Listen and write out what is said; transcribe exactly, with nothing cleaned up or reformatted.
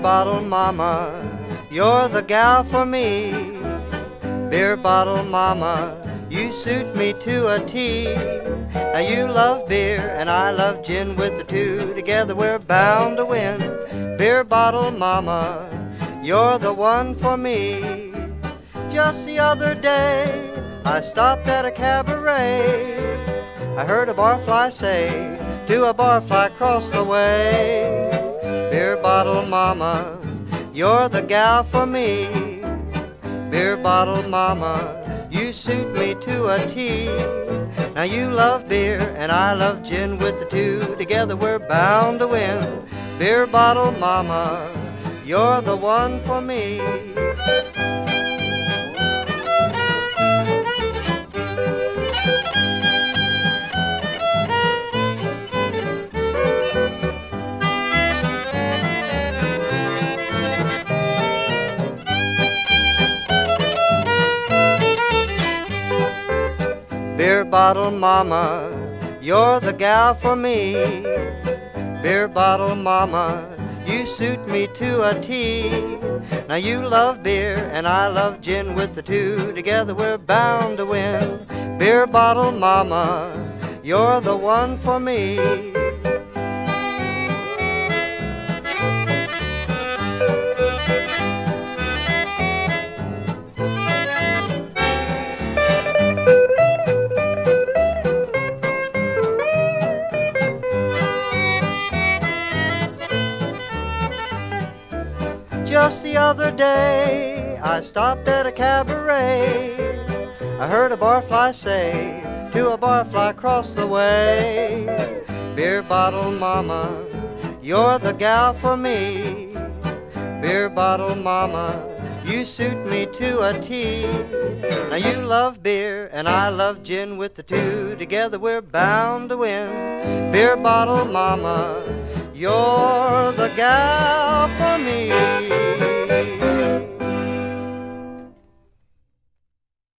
bottle mama, you're the gal for me. Beer bottle mama, you suit me to a T. Now you love beer and I love gin, with the two together we're bound to win. Beer bottle mama, you're the one for me. Just the other day I stopped at a cabaret. I heard a barfly say to a barfly across the way, beer bottle mama, you're the gal for me. Beer bottle mama, you suit me to a T. Now you love beer and I love gin, with the two together we're bound to win. Beer bottle mama, you're the one for me. Beer bottle mama, you're the gal for me. Beer bottle mama, you suit me to a T. Now you love beer and I love gin, with the two together we're bound to win. Beer bottle mama, you're the one for me. Just the other day I stopped at a cabaret. I heard a barfly say to a barfly across the way, beer bottle mama, you're the gal for me. Beer bottle mama, you suit me to a T. Now you love beer and I love gin, with the two together we're bound to win. Beer bottle mama, you're the gal for me.